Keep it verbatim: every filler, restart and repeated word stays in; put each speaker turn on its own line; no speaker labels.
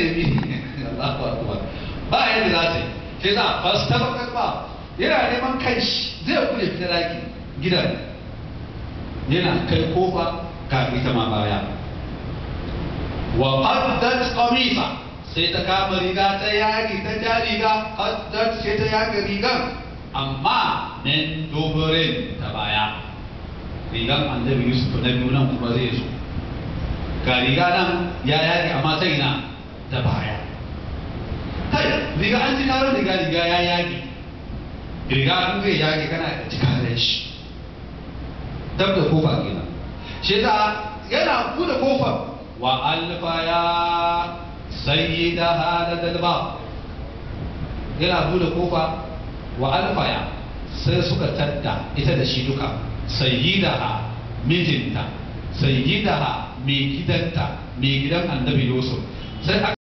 nemi Allahu akbar ba yadda za ta yi sai za a fasta bakar ba yana neman kai shi zai kuje fita daki gidan yana kai kofa ka ita ma baya wa qaddat qamisa sai ta kama riga ta yaki ta ja riga qaddat sai ta yaki rigan amma min duburin ta baya rigan annabi Yusuf na biyu nan kuma zai zo ga riga nan ya yaki amma ta ina ta baya kai riga an ji karon riga riga ya yaki riga an zai yaki kana da jikarar shi dab da kofa kenan shi ta yana bude kofar wa alfa ya sayyidaha da dalba yana bude kofa wa alfa ya sai suka tadda ita da shi duka sayyidaha mijinta sayyidaha mai gidanta mai gidan annabi Yusuf sai aka